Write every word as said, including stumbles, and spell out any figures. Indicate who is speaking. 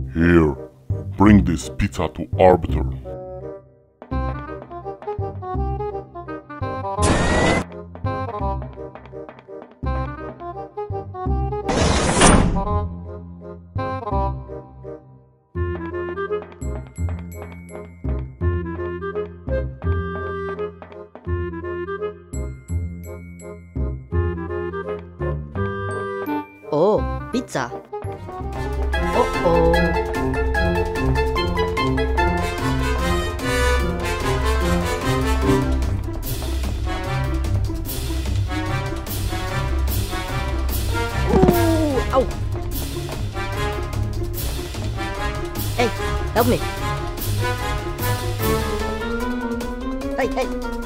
Speaker 1: Here, bring this pizza to Arbiter.
Speaker 2: Oh, pizza. Uh-oh. Ooh, ow. Hey, help me. Hey, hey.